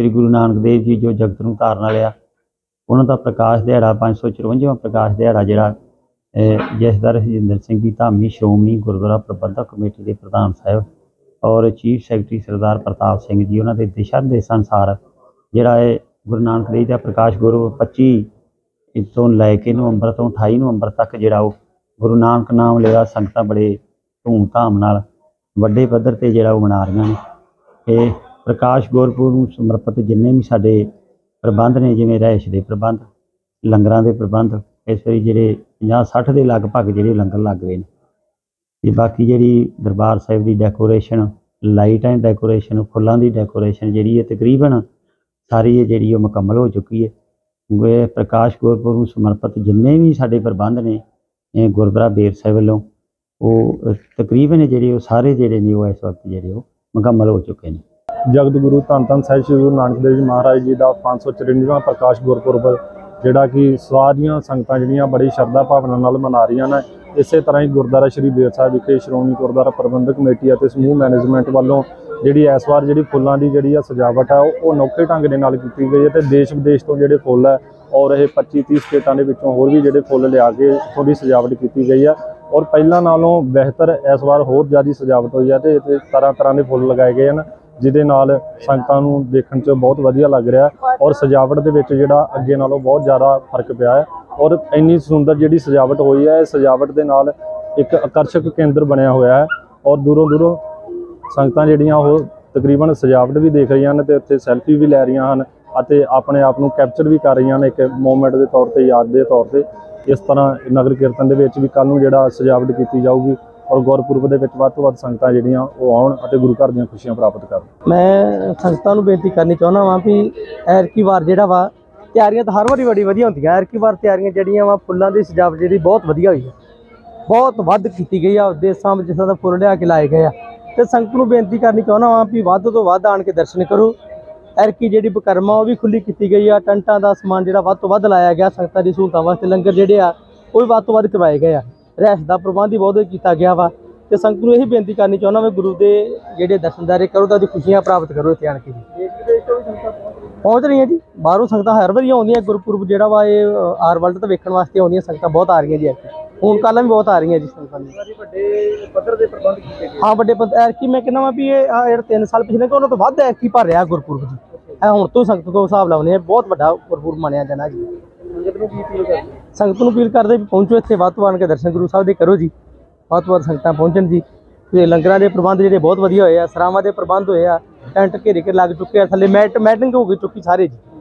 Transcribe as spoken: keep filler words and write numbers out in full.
श्री गुरु नानक देव जी जो जगत नूं धारन वाले आ उन्हां दा प्रकाश दिहाड़ा पाँच सौ चुरवंजावां प्रकाश दिहाड़ा जिहड़ा जथेदार हरजिंदर सिंह जी धामी श्रोमणी गुरुद्वारा प्रबंधक कमेटी के प्रधान साहब और चीफ सैकटरी सरदार प्रताप सिंह जी उन्होंने दिशा निर्देश अनुसार जिहड़ा है गुरु नानक देव का प्रकाश गुरु पच्ची तो लैके नवंबर तो अठाई नवंबर तक जिहड़ा गुरु नानक नाम लेवा संगतां बड़े धूम धाम नाल वड्डे पद्धर ते जिहड़ा मना रही ने। प्रकाश गुरपुरब नूं समर्पित जिन्ने भी साडे प्रबंध ने जिवें रहाइश के प्रबंध लंगरां दे प्रबंध इस वारी जिहड़े पचास सठ के लगभग जिहड़े लंगर लग रहे हैं ते बाकी जिहड़ी दरबार साहिब की डेकोरेशन लाइट एंड डेकोरेशन फुल्लां की डेकोरेशन जिहड़ी है तकरीबन सारी जिहड़ी मुकम्मल हो चुकी है। प्रकाश गुरपुरब नूं समर्पित जिन्ने भी साडे प्रबंध ने गुरुद्वारा बेर साहिब वालों वो तकरीबन जिहड़े सारे जिहड़े ने वो इस वक्त जिहड़े मुकम्मल हो चुके हैं। जगत गुरु धन धन साहिब श्री गुरु नानक देव जी महाराज जी का पाँच सौ चुरानवेवां प्रकाश गुरपुरब जिहड़ा कि सारियां संगतां जिहड़ियां बड़ी शरधा भावना नाल मना रही ने। इस तरह ही गुरुद्वारा श्री बेर साहिब विखे श्रोमणी गुरुद्वारा प्रबंधक कमेटी और समूह मैनेजमेंट वालों जिहड़ी इस बार जिहड़ी फुल्लां दी जिहड़ी सजावट है वो अनोखे ढंग दे नाल कीती गई है ते देश विदेश तो जिहड़े फुੱਲ है और ये पच्ची तीस स्टेटां दे विचों होर भी जिहड़े फुੱਲ लिया के थोड़ी सजावट की गई है और पहला नालों बेहतर इस बार होर ज़्यादा सजावट हुई है ते तरह तरह के फुੱਲ लगाए गए हैं जिहदे नाल संगतां नूं देखण च बहुत वधिया लग रहा और सजावट दे विच जिहड़ा अगे नालों बहुत ज़्यादा फर्क पिया है और इन्नी सुंदर जिहड़ी सजावट हुई है सजावट दे नाल एक आकर्षक केंद्र बनया होया है और दूरों दूरों संगतां जिहड़ियां वो तकरीबन सजावट भी देख रही हैं ते उत्थे सैल्फी भी लै रही हैं ਅਤੇ अपने आप को कैप्चर भी कर रही हैं एक मोमेंट के तौर पर याद के तौर पर। इस तरह नगर कीर्तन के विच भी कल नूं जिहड़ा सजावट की जाऊगी और गुरपुरब दे विच वध तों वध संगतां जिहड़ियां वो आउण अते गुरु घर दीयां खुशियां प्राप्त करन। मैं संगतां नूं बेनती करनी चाहुंदा वां भी ऐरकी वार जिहड़ा वा तैयारियां तो हर वारी बड़ी वधिया हुंदियां ऐरकी वार तैयारियां जिहड़ियां वा फुੱਲਾਂ की सजावट जिहड़ी बहुत वधिया हुई है बहुत वध कीती गई है देसां विच जिस दा फुੱਲ लिया के लाए गए आ ते संगत नूं बेनती करनी चाहुंदा वां भी वध तो वध आण के दर्शन करो। ऐरकी जिहड़ी बकरमा वो भी खुली की गई है टंटां का समान जिहड़ा वध तो वध लाया गया संगतां दी सहूलतां वास्ते लंगर जिहड़े आ वो भी वध तो वध करवाए गए आ रहाइश का प्रबंध ही बहुत किया गया वा ते संगत नूं यही बेनती करनी चाहुंदा मैं गुरु के जिहड़े दर्शनदारे करो तो खुशियां प्राप्त करो इत्थे आण के जी पहुँच रही हैं जी बाहरों संगतां हर वारी आउंदियां गुरपुरब जिहड़ा वा ये आर वर्ल्ड तो वेखण वास्ते आउंदियां संगतां बहुत आ रही हैं जी हुण कल भी बहुत आ रही हैं जी संगतां हाँ बड़े ऐरकी मैं कहना वा भी ये तीन साल पिछले तो उन्होंने तो वध ऐरकी भर रहा गुरपुरब जी हुण तो संगत तो हिसाब लाउने बहुत वड्डा गुरपुरब मनिया जाना जी। संगत नूं अपील करदे भी पहुँचो इत्थे वध तो आण के दर्शन गुरु साहिब दे करो जी वध तो वध संगतां पहुँचण जी ते लंगरां दे प्रबंध जिहड़े बहुत वधिया होए आ सरावां दे प्रबंध होए आ टेंट घेरे के लग चुके आ थल्ले मैट मैटिंग हो गई चुकी सारे जी।